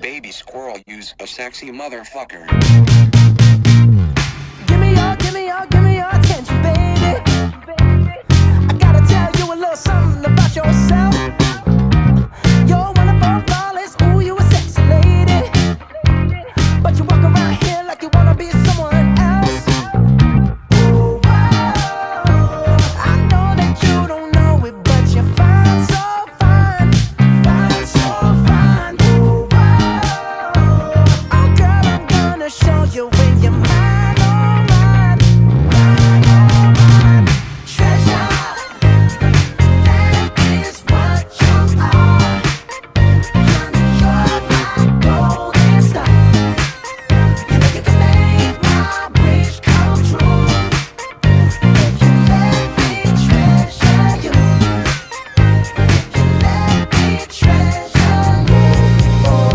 Baby squirrel, use a sexy motherfucker. Give me your attention, baby. I gotta tell you a little something about yourself. You're one of our flawless, ooh, you a sexy lady. But you walk around here like you wanna be someone else. Ooh, whoa. I know that you don't know it, but you're fine, so fine. Fine, so fine. Ooh, whoa. Oh girl, I'm gonna show you when you're mine, oh mine. Mine, oh mine. Treasure, that is what you are. Honey, you're my golden star. You know you can make my wish come true if you let me treasure you. If you let me treasure you. Oh,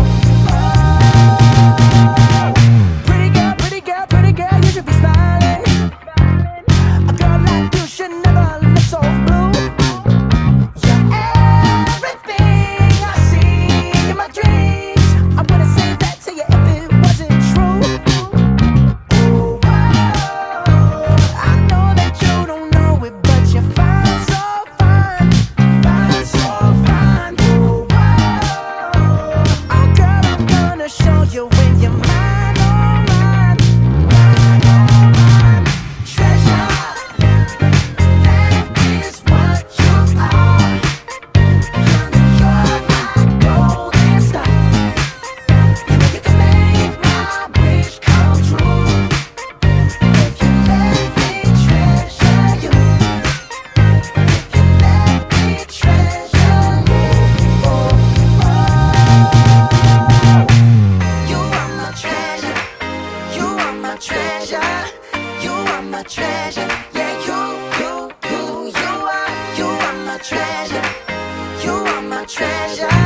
oh. Pretty girl, you should be smiling. A girl like you should never look so blue. You're everything I see in my dreams. I wouldn't say that to you if it wasn't true. Ooh, whoa. I know that you don't know it, but you're fine, so fine. Fine, so fine. Ooh, whoa. Oh girl, I'm gonna show you when you're mine, oh mine. Mine, oh mine. Treasure, that is what you are. Honey, you're my golden star. You know you can make my wish come true if you let me treasure you. If you let me treasure you. Oh, oh. You are my treasure. You are my treasure. You are my treasure. Yeah, you are my treasure. You are my treasure.